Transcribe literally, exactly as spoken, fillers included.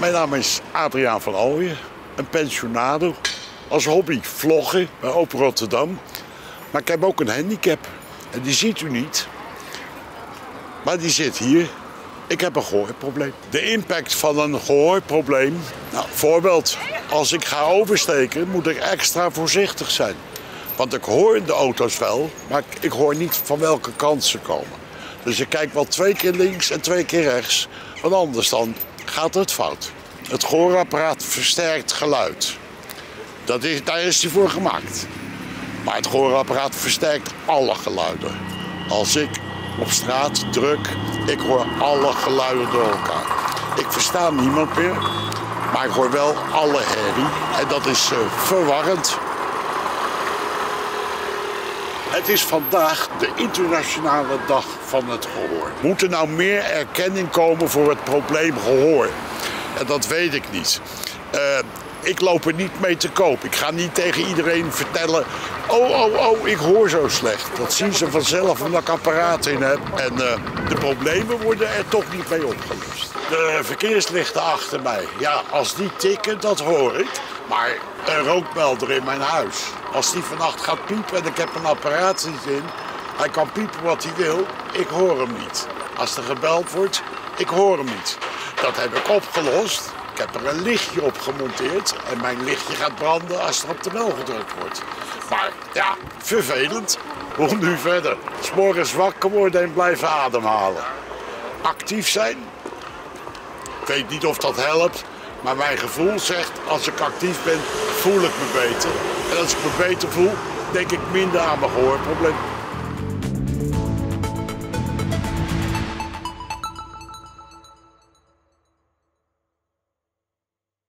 Mijn naam is Adriaan van Ooyen, een pensionado. Als hobby vloggen bij Open Rotterdam. Maar ik heb ook een handicap. En die ziet u niet. Maar die zit hier. Ik heb een gehoorprobleem. De impact van een gehoorprobleem. Nou, voorbeeld. Als ik ga oversteken, moet ik extra voorzichtig zijn. Want ik hoor de auto's wel, maar ik hoor niet van welke kant ze komen. Dus ik kijk wel twee keer links en twee keer rechts. Want anders dan gaat het fout. Het gehoorapparaat versterkt geluid. Dat is, daar is hij voor gemaakt. Maar het gehoorapparaat versterkt alle geluiden. Als ik op straat druk, ik hoor alle geluiden door elkaar. Ik versta niemand meer, maar ik hoor wel alle herrie. En dat is uh, verwarrend. Het is vandaag de internationale dag van het gehoor. Moet er nou meer erkenning komen voor het probleem gehoor? En dat weet ik niet. Uh, ik loop er niet mee te koop. Ik ga niet tegen iedereen vertellen... Oh, oh, oh, ik hoor zo slecht. Dat zien ze vanzelf omdat ik apparaat in heb. En uh, de problemen worden er toch niet mee opgelost. De verkeerslichten achter mij. Ja, als die tikken, dat hoor ik. Maar een rookmelder in mijn huis. Als die vannacht gaat piepen en ik heb een apparaat in... Hij kan piepen wat hij wil, ik hoor hem niet. Als er gebeld wordt, ik hoor hem niet. Dat heb ik opgelost. Ik heb er een lichtje op gemonteerd en mijn lichtje gaat branden als er op de bel gedrukt wordt. Maar ja, vervelend. Hoe nu verder? 's Morgens wakker worden en blijven ademhalen. Actief zijn? Ik weet niet of dat helpt, maar mijn gevoel zegt als ik actief ben, voel ik me beter. En als ik me beter voel, denk ik minder aan mijn gehoorprobleem.